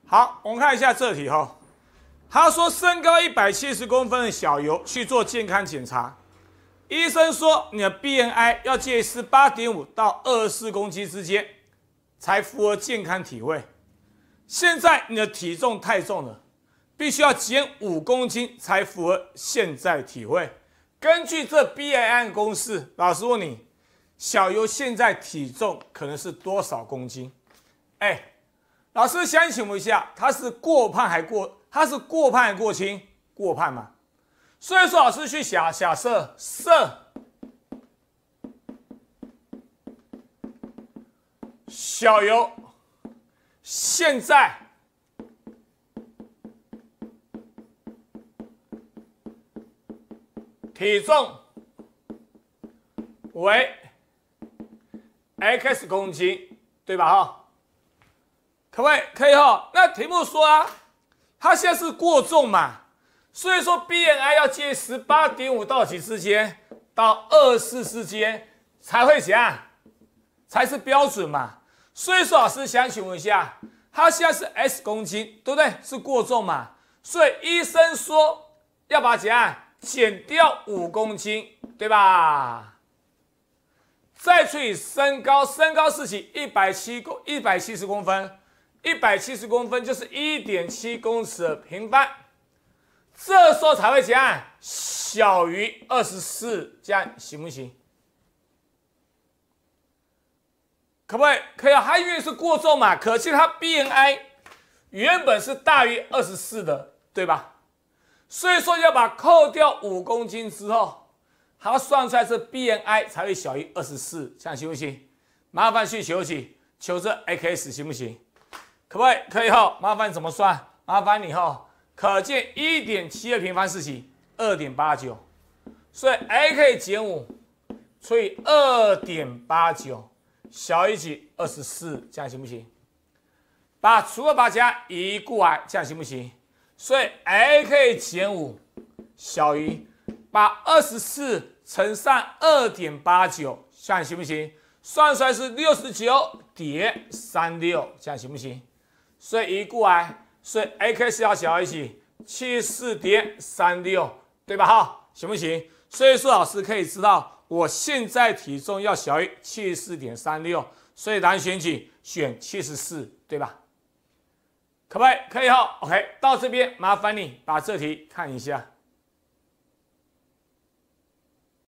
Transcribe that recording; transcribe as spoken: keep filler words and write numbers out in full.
好，我们看一下这题哈。他说身高一百七十公分的小游去做健康检查，医生说你的 B M I 要介于十八点五到二十四公斤之间，才符合健康体位。现在你的体重太重了，必须要减五公斤才符合现在体位。根据这 B M I 公式，老师问你，小游现在体重可能是多少公斤？哎，老师想请问一下，他是过胖还过？他是过胖还过轻？过胖嘛。所以说，老师去假假设设小游现在体重为 X 公斤，对吧？哈，可不可以？可以哈。那题目说啊，他现在是过重嘛，所以说 B M I 要介十八点五到几之间，到二十四之间才会怎样？才是标准嘛。所以说，老师想请问一下，他现在是 S 公斤，对不对？是过重嘛，所以医生说要把它怎样？减掉五公斤，对吧？再除以身高，身高是起一百七公一百七十公分，一百七十公分就是 一点七公尺的平方，这时候才会怎样？小于二十四，这样行不行？可不可以？可以啊，它因为是过重嘛，可见它 B M I 原本是大于二十四的，对吧？所以说要把扣掉五公斤之后，它算出来是 B M I 才会小于二十四，这样行不行？麻烦去求解，求这 X 行不行？可不可以？可以哈。麻烦怎么算？麻烦你哈。可见 一点七 的平方是几？ 二点八九， 所以 X 减五除以 二点八九 小于几？ 二十四，这样行不行？把除了把加移过来，这样行不行？所以 X 减五小于把二十四乘上 二点八九， 这样行不行？算出来是 六十九点三六， 这样行不行？所以移过来，所以 X 要小于几？ 七十四点三六， 对吧？哈，行不行？所以说老师可以知道，我现在体重要小于 七十四点三六， 所以答案选几？选七十四，对吧？可不可以？可以哈。OK， 到这边麻烦你把这题看一下。